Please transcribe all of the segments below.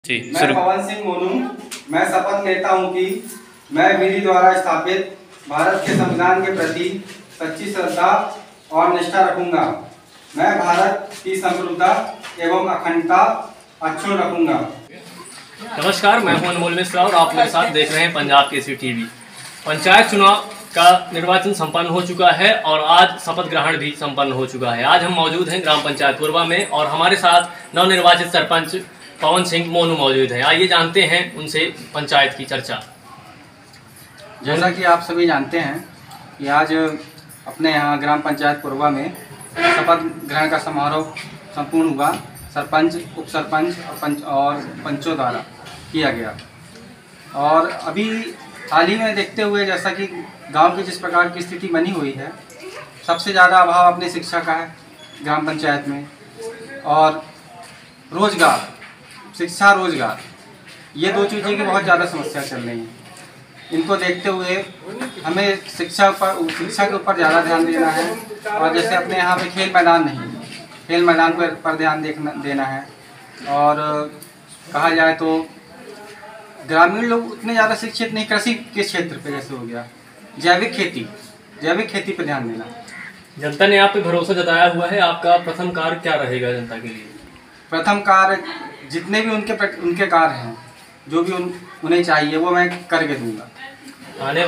मैं पवन सिंह मोनू, मैं शपथ लेता हूं कि मैं विधि द्वारा स्थापित भारत के संविधान के प्रति सच्ची श्रद्धा और निष्ठा रखूंगा। मैं भारत की संप्रभुता एवं अखंडता अक्षुण्ण रखूंगा। नमस्कार, मैं हूं अनमोल मिश्रा और आप मेरे साथ देख रहे हैं पंजाब केसरी टीवी। पंचायत चुनाव का निर्वाचन संपन्न हो चुका है और आज शपथ ग्रहण भी संपन्न हो चुका है। आज हम मौजूद हैं ग्राम पंचायत पूर्वा में और हमारे साथ नवनिर्वाचित सरपंच पवन सिंह मोनू मौजूद हैं। आइए जानते हैं उनसे पंचायत की चर्चा। जैसा कि आप सभी जानते हैं कि आज अपने यहाँ ग्राम पंचायत पूर्वा में शपथ ग्रहण का समारोह संपूर्ण हुआ। सरपंच, उप सरपंच और पंचों द्वारा किया गया। और अभी हाल ही में देखते हुए जैसा कि गांव की जिस प्रकार की स्थिति बनी हुई है, सबसे ज़्यादा अभाव अपने शिक्षा का है ग्राम पंचायत में, और रोजगार, शिक्षा रोजगार, ये दो चीज़ें की बहुत ज़्यादा समस्या चल रही हैं। इनको देखते हुए हमें शिक्षा के ऊपर ज़्यादा ध्यान देना है। और जैसे अपने यहाँ पे खेल मैदान नहीं है, खेल मैदान पर ध्यान देना है। और कहा जाए तो ग्रामीण लोग उतने ज़्यादा शिक्षित नहीं, कृषि के क्षेत्र पे जैसे हो गया, जैविक खेती पर ध्यान देना। जनता ने आप पे भरोसा जताया हुआ है, आपका प्रथम कार्य क्या रहेगा जनता के लिए? प्रथम कार्य जितने भी उनके कार्य हैं, जो भी उन्हें चाहिए वो मैं करके दूंगा। आने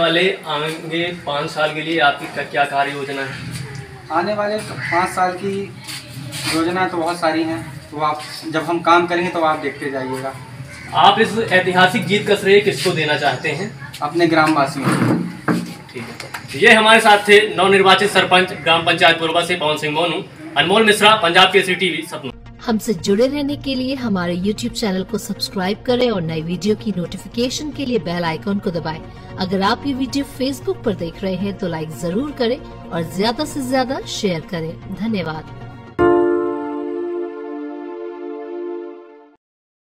5 साल के लिए आपकी क्या कार्य योजना है? आने वाले 5 साल की योजना तो बहुत सारी हैं, तो आप जब हम काम करेंगे तो आप देखते जाइएगा। आप इस ऐतिहासिक जीत का श्रेय किसको देना चाहते हैं? अपने ग्रामवासियों को। ठीक है, ये हमारे साथ थे नवनिर्वाचित सरपंच ग्राम पंचायत पूर्वा से पवन सिंह मोनू। अनमोल मिश्रा, पंजाब केसरी टीवी, सपना। हमसे जुड़े रहने के लिए हमारे YouTube चैनल को सब्सक्राइब करें और नई वीडियो की नोटिफिकेशन के लिए बेल आइकॉन को दबाएं। अगर आप ये वीडियो Facebook पर देख रहे हैं तो लाइक जरूर करें और ज्यादा से ज्यादा शेयर करें। धन्यवाद।